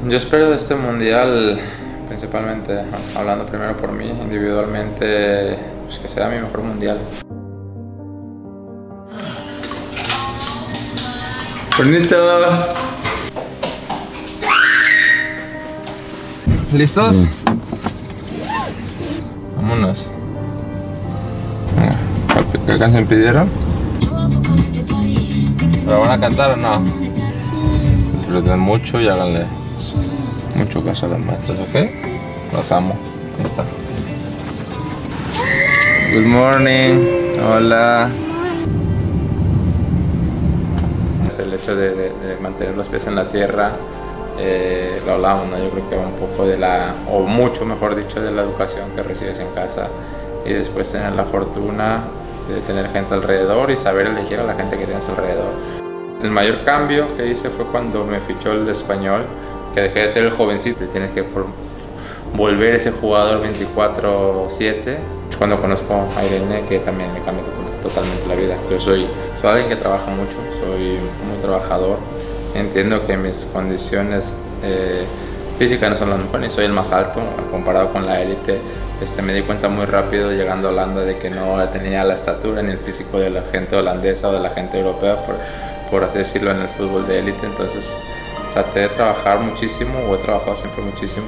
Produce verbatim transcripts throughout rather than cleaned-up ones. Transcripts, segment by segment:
Yo espero de este mundial, principalmente, hablando primero por mí, individualmente, pues que sea mi mejor mundial. Bonito. ¿Listos? Mm. Vámonos. ¿Qué canción pidieron? ¿Pero van a cantar o no? Disfruten mucho y háganle mucho caso a las maestras, ¿ok? Los amo. Ahí está. Good morning. Hola. El hecho de, de, de mantener los pies en la tierra, eh, lo hablamos, ¿no? Yo creo que va un poco de la, o mucho mejor dicho, de la educación que recibes en casa, y después tener la fortuna de tener gente alrededor y saber elegir a la gente que tienes alrededor. El mayor cambio que hice fue cuando me fichó el Español, que dejé de ser el jovencito y tienes que volver ese jugador veinticuatro siete. Cuando conozco a Irene, que también me cambió totalmente la vida. Yo soy, soy alguien que trabaja mucho, soy muy trabajador. Entiendo que mis condiciones eh, físicas no son las mejores, soy el más alto comparado con la élite. Este, me di cuenta muy rápido llegando a Holanda de que no tenía la estatura ni el físico de la gente holandesa o de la gente europea, por, por así decirlo, en el fútbol de élite. Entonces traté de trabajar muchísimo, o he trabajado siempre muchísimo.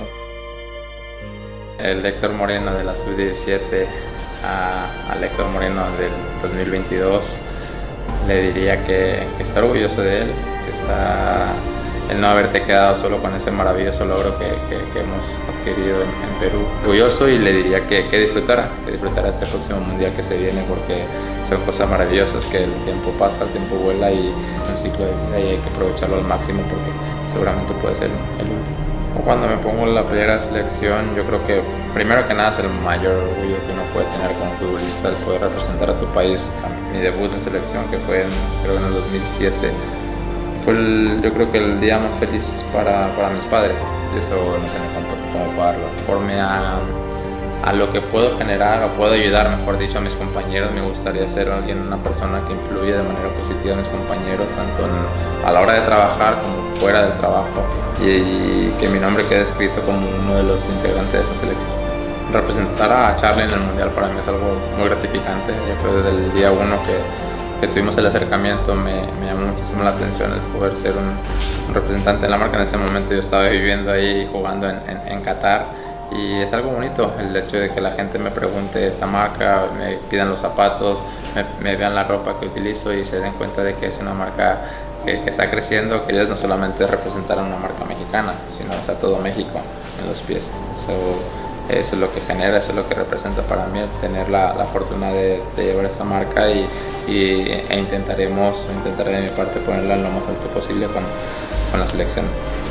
El Héctor Moreno de la sub diecisiete a, al Héctor Moreno del dos mil veintidós, le diría que, que está orgulloso de él, que está el no haberte quedado solo con ese maravilloso logro que, que, que hemos adquirido en, en Perú. Orgulloso, y le diría que, que disfrutara, que disfrutara este próximo mundial que se viene, porque son cosas maravillosas, que el tiempo pasa, el tiempo vuela y es un ciclo de vida y hay que aprovecharlo al máximo porque seguramente puede ser el último. Cuando me pongo la playera de selección, yo creo que primero que nada es el mayor orgullo que uno puede tener como futbolista, el poder representar a tu país. Mi debut en selección, que fue en, creo en el dos mil siete, fue el, yo creo que el día más feliz para, para mis padres, y eso no tiene cómo pagarlo. Conforme a, a lo que puedo generar o puedo ayudar, mejor dicho, a mis compañeros, me gustaría ser alguien, una persona que influye de manera positiva a mis compañeros, tanto en, a la hora de trabajar como fuera del trabajo, y, y que mi nombre quede escrito como uno de los integrantes de esa selección. Representar a Charly en el mundial para mí es algo muy gratificante. Yo creo desde el día uno que, que tuvimos el acercamiento me, me llamó muchísimo la atención el poder ser un, un representante de la marca. En ese momento yo estaba viviendo ahí, jugando en, en, en Qatar, y es algo bonito el hecho de que la gente me pregunte esta marca, me pidan los zapatos, me, me vean la ropa que utilizo y se den cuenta de que es una marca que, que está creciendo, que ya no solamente es representar a una marca mexicana, sino es a todo México en los pies. So, eso es lo que genera, eso es lo que representa para mí, tener la, la fortuna de, de llevar esta marca, y, y, e intentaremos, intentaré de mi parte ponerla en lo más alto posible con, con la selección.